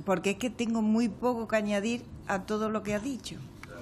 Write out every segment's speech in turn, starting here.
porque es que tengo muy poco que añadir a todo lo que ha dicho.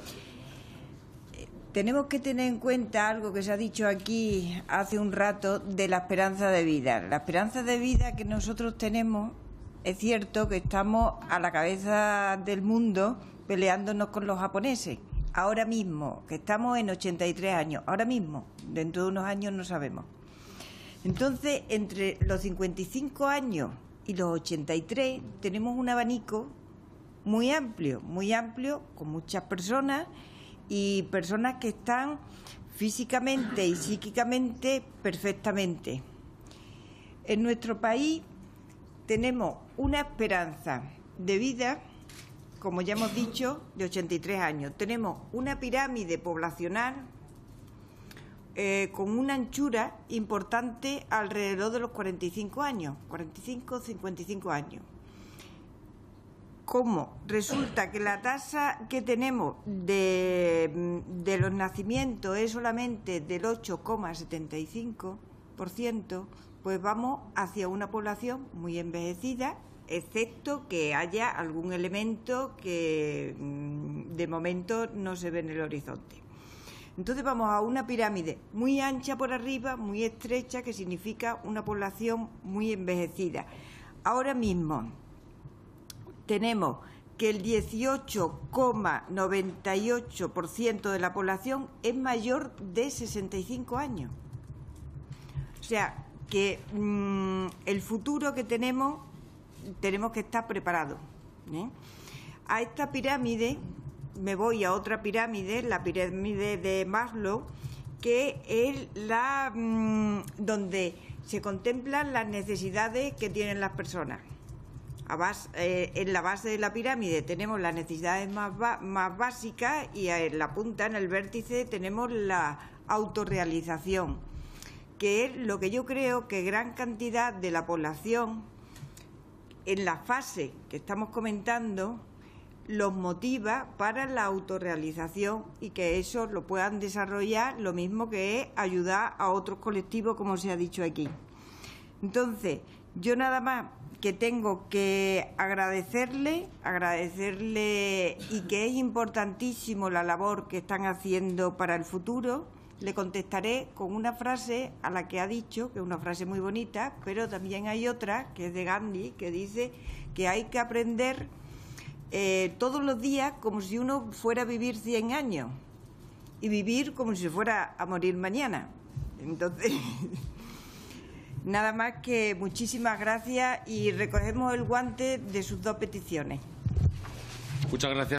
Tenemos que tener en cuenta algo que se ha dicho aquí hace un rato de la esperanza de vida. La esperanza de vida que nosotros tenemos, es cierto que estamos a la cabeza del mundo peleándonos con los japoneses. Ahora mismo, que estamos en 83 años, ahora mismo, dentro de unos años no sabemos. Entonces, entre los 55 años y los 83 tenemos un abanico muy amplio, con muchas personas y personas que están físicamente y psíquicamente perfectamente. En nuestro país tenemos una esperanza de vida, como ya hemos dicho, de 83 años. Tenemos una pirámide poblacional con una anchura importante alrededor de los 45 años, 45 o 55 años. Como resulta que la tasa que tenemos de los nacimientos es solamente del 8,75%, pues vamos hacia una población muy envejecida, excepto que haya algún elemento que de momento no se ve en el horizonte. Entonces vamos a una pirámide muy ancha por arriba, muy estrecha, que significa una población muy envejecida. Ahora mismo tenemos que el 18,98% de la población es mayor de 65 años. O sea, que el futuro que tenemos que estar preparados. A esta pirámide me voy a otra pirámide, la pirámide de Maslow, que es la donde se contemplan las necesidades que tienen las personas. En la base de la pirámide tenemos las necesidades más básicas y en la punta, en el vértice, tenemos la autorrealización, que es lo que yo creo que gran cantidad de la población, en la fase que estamos comentando, los motiva para la autorrealización y que eso lo puedan desarrollar, lo mismo que es ayudar a otros colectivos, como se ha dicho aquí. Entonces, yo nada más que tengo que agradecerle y que es importantísimo la labor que están haciendo para el futuro. Le contestaré con una frase a la que ha dicho, que es una frase muy bonita, pero también hay otra, que es de Gandhi, que dice que hay que aprender todos los días como si uno fuera a vivir 100 años y vivir como si fuera a morir mañana. Entonces, nada más que muchísimas gracias y recogemos el guante de sus dos peticiones. Muchas gracias.